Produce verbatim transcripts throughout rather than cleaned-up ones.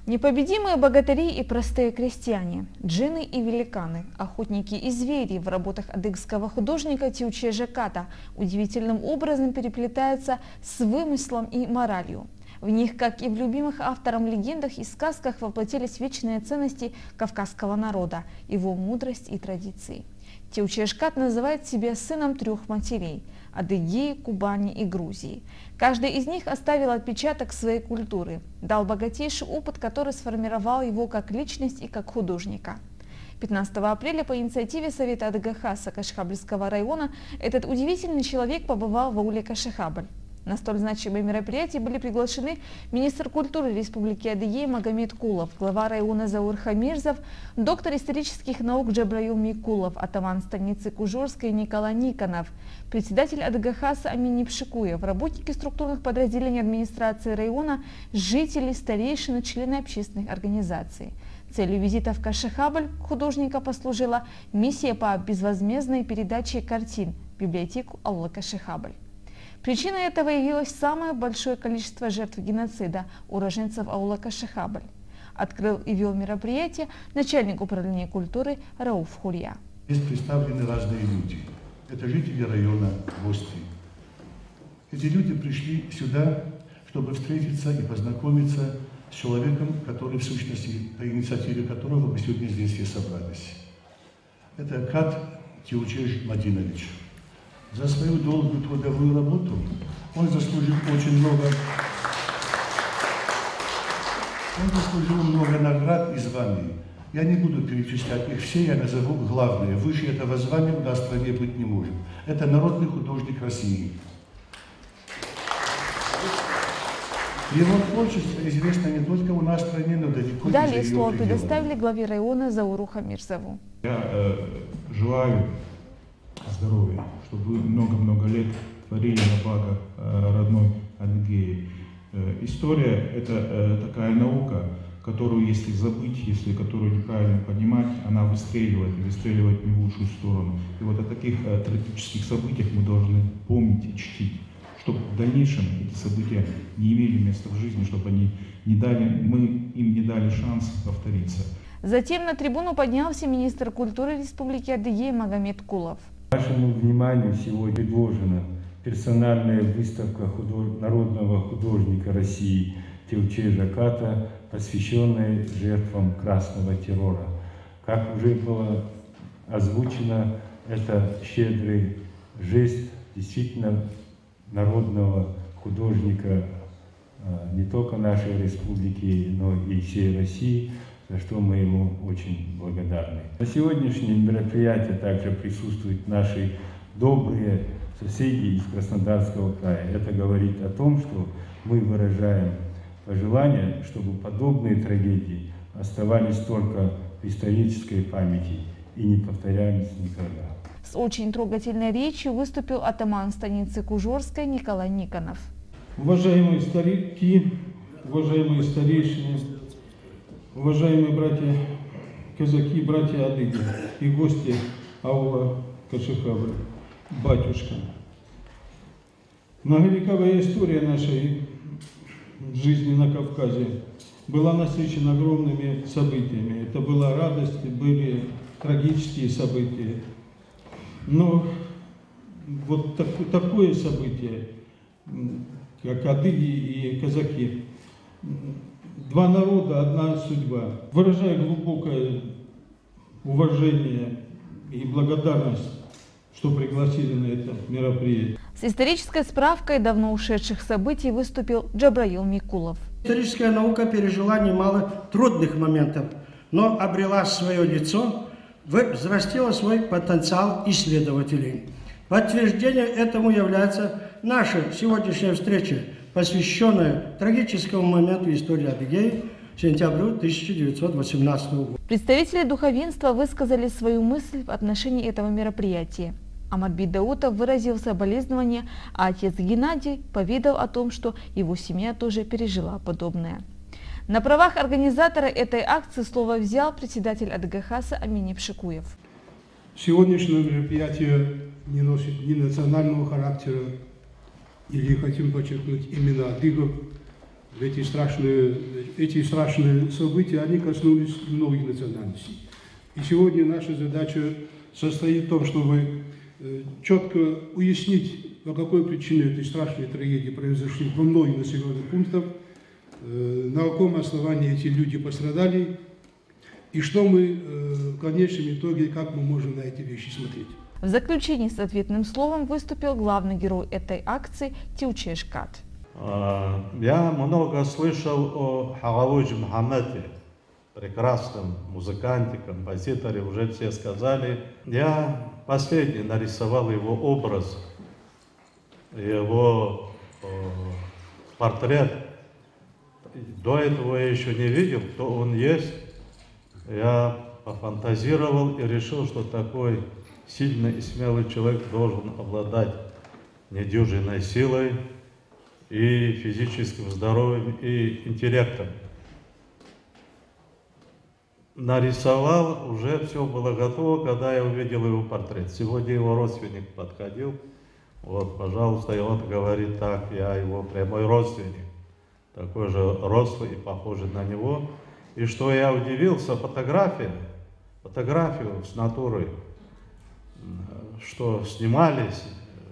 Непобедимые богатыри и простые крестьяне, джинны и великаны, охотники и звери в работах адыгского художника Тиучежа Ката удивительным образом переплетаются с вымыслом и моралью. В них, как и в любимых автором легендах и сказках, воплотились вечные ценности кавказского народа, его мудрость и традиции. Тиучеж Кат называет себя сыном трех матерей – Адыгеи, Кубани и Грузии. Каждый из них оставил отпечаток своей культуры, дал богатейший опыт, который сформировал его как личность и как художника. пятнадцатого апреля по инициативе Совета Адыга-Хаса Кашихабльского района этот удивительный человек побывал в ауле Кашихабль. На столь значимые мероприятия были приглашены министр культуры Республики Адыгея Магомед Кулов, глава района Заур Хамирзов, доктор исторических наук Джабраил Микулов, атаман станицы Кужорской Николай Никонов, председатель Адыга-Хаса Амин Непшикуев, работники структурных подразделений администрации района, жители, старейшины, члены общественных организаций. Целью визита в Кашихабль художника послужила миссия по безвозмездной передаче картин в библиотеку аула Кашихабль. Причиной этого явилось самое большое количество жертв геноцида уроженцев аула Кашихабль. Открыл и вел мероприятие начальник управления культуры Рауф Хурья. Здесь представлены разные люди. Это жители района, гости. Эти люди пришли сюда, чтобы встретиться и познакомиться с человеком, который, в сущности, по инициативе которого мы сегодня здесь все собрались. Это Кат Тиучеж Мадинович. За свою долгую трудовую работу он заслужил очень много, он заслужил много наград и званий. Я не буду перечислять их все, я назову главные. Выше этого звания у нас в стране быть не может. Это народный художник России. Его творчество известно не только у нас в стране, но далеко и за ее Далее слово пределами. предоставили главе района Зауру Хамирзову. Я э, желаю здоровья, чтобы вы много-много лет творили на благо э, родной Адыгеи. Э, история – это э, такая наука, которую, если забыть, если которую неправильно понимать, она выстреливает, и выстреливает не в лучшую сторону. И вот о таких э, трагических событиях мы должны помнить и чтить, чтобы в дальнейшем эти события не имели места в жизни, чтобы они не дали, мы им не дали шанс повториться. Затем на трибуну поднялся министр культуры Республики Адыгея Магомед Кулов. Вашему вниманию сегодня предложена персональная выставка худож... народного художника России Тиучежа Ката, посвященная жертвам красного террора. Как уже было озвучено, это щедрый жест действительно народного художника не только нашей республики, но и всей России, за что мы ему очень благодарны. На сегодняшнем мероприятии также присутствуют наши добрые соседи из Краснодарского края. Это говорит о том, что мы выражаем пожелание, чтобы подобные трагедии оставались только в исторической памяти и не повторялись никогда. С очень трогательной речью выступил атаман станицы Кужорской Николай Никонов. Уважаемые старики, уважаемые старейшины, уважаемые братья казаки, братья адыги и гости аула Кашихабль, батюшка. Многовековая история нашей жизни на Кавказе была насыщена огромными событиями. Это была радость, были трагические события. Но вот так, такое событие, как адыги и казаки, два народа, одна судьба. Выражаю глубокое уважение и благодарность, что пригласили на это мероприятие. С исторической справкой давно ушедших событий выступил Джабраил Микулов. Историческая наука пережила немало трудных моментов, но обрела свое лицо, взрастила свой потенциал исследователей. Подтверждением этому является наша сегодняшняя встреча, посвященная трагическому моменту истории Адыгеи, сентябрю тысяча девятьсот восемнадцатого года. Представители духовенства высказали свою мысль в отношении этого мероприятия. Амадбек Даутов выразил соболезнования, а отец Геннадий поведал о том, что его семья тоже пережила подобное. На правах организатора этой акции слово взял председатель Адыга-Хаса Амин Непшикуев. Сегодняшнее мероприятие не носит ни национального характера, или хотим подчеркнуть именно адыгов, эти страшные, эти страшные события, они коснулись многих национальностей. И сегодня наша задача состоит в том, чтобы четко уяснить, по какой причине этой страшной трагедии произошли во многих населенных пунктах, на каком основании эти люди пострадали, и что мы в конечном итоге, как мы можем на эти вещи смотреть. В заключении с ответным словом выступил главный герой этой акции Тиучеш Кат. Я много слышал о Хагалудже Мухаммеде, прекрасном музыканте, композиторе, уже все сказали. Я последний нарисовал его образ, его э, портрет. До этого я еще не видел, кто он есть. Я пофантазировал и решил, что такой сильный и смелый человек должен обладать недюжинной силой и физическим здоровьем, и интеллектом. Нарисовал, уже все было готово, когда я увидел его портрет. Сегодня его родственник подходил, вот, пожалуйста, и он говорит так, я его прямой родственник, такой же рослый и похожий на него. И что я удивился, фотография, фотографию с натурой, что снимались,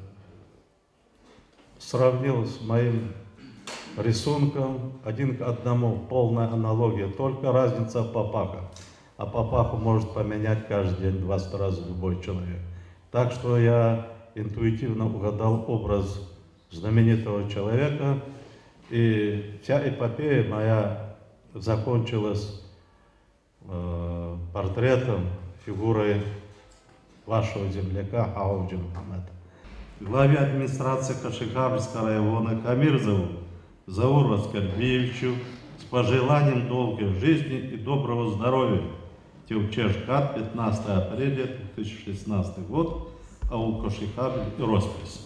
сравнил с моим рисунком один к одному, полная аналогия, только разница в папахах. А папаху может поменять каждый день двадцать раз любой человек. Так что я интуитивно угадал образ знаменитого человека, и вся эпопея моя закончилась э, портретом, фигурой вашего земляка Хагалудже Мухаммеда. Главе администрации Кашихабльского района Камирзову Зауру Аскарбиевичу с пожеланием долгой жизни и доброго здоровья. Тиучеш Кат, пятнадцатое апреля две тысячи шестнадцатый год, аул Кашихабль и роспись.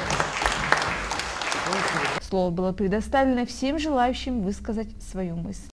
Слово было предоставлено всем желающим высказать свою мысль.